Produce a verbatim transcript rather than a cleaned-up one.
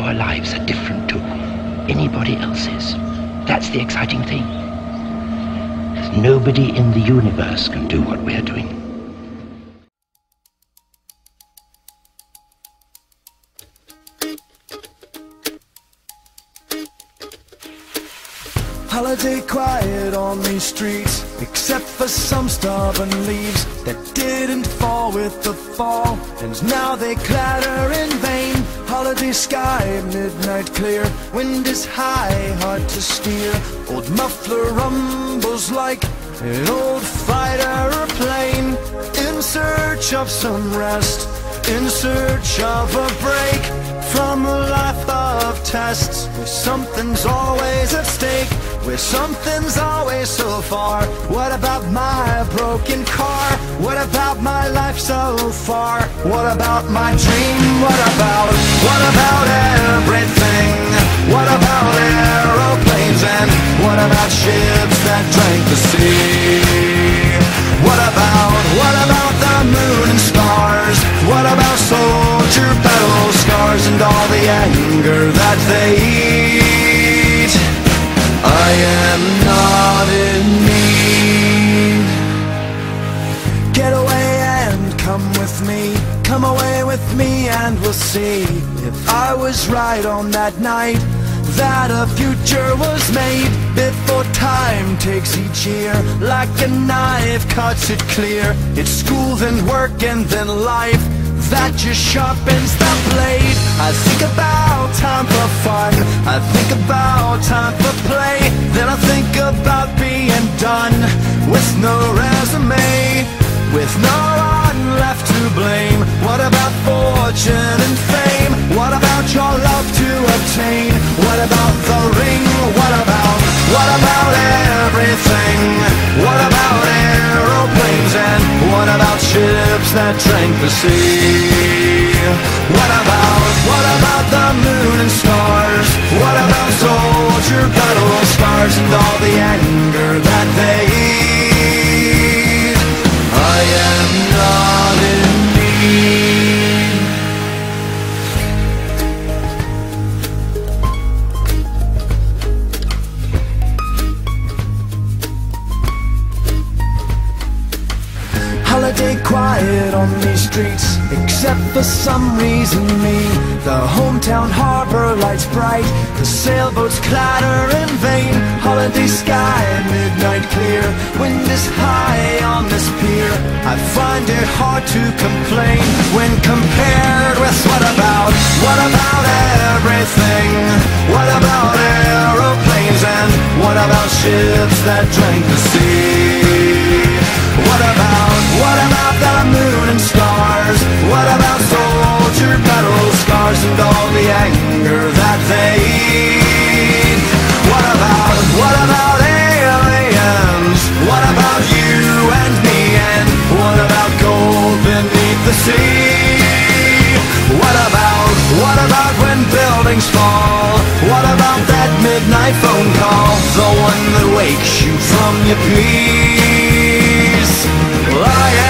our lives are different to anybody else's. That's the exciting thing. 'Cause nobody in the universe can do what we're doing. Holiday quiet on these streets, except for some stubborn leaves that didn't fall with the fall, and now they clatter in vain. Holiday sky, midnight clear, wind is high, hard to steer. Old muffler rumbles like an old fighter plane, in search of some rest, in search of a break from a life of tests, where something's always at stake, where something's always so far. What about my broken car? What about my life so far? What about my dream? What about, what about everything? What about aeroplanes, and what about ships that drank the sea? What about, what about the moon and stars? What about soldier battle scars and all the anger that they eat? I am not in need. Get away and come with me. Come away with me and we'll see if I was right on that night, that a future was made before time takes each year like a knife cuts it clear. It's school, then work, and then life that just sharpens the blade. I think about time for fun, I think about time for play, then I think about being done with no resume, with no one left to blame. What about fortune and fame? What about your love to obtain? What about the ring? What about, what about everything? What about aeroplanes, and what about ships that drank the sea? What about, what about the moon and stars? What about soldier battle scars and all the anger that they eat? I am not in need. Holiday quiet on these streets, except for some reason me. The hometown harbor lights bright, the sailboats clatter in vain. Holiday sky, midnight clear, wind is high on this pier. I find it hard to complain when compared with what about, what about everything? What about aeroplanes, and what about ships that drank the sea? What about, what about the moon and stars? What about soldier battle scars and all the anger that they eat? What about, what about aliens? What about you and me, and what about gold beneath the sea? What about, what about when buildings fall? What about that midnight phone call, the one that wakes you from your peace? Well, I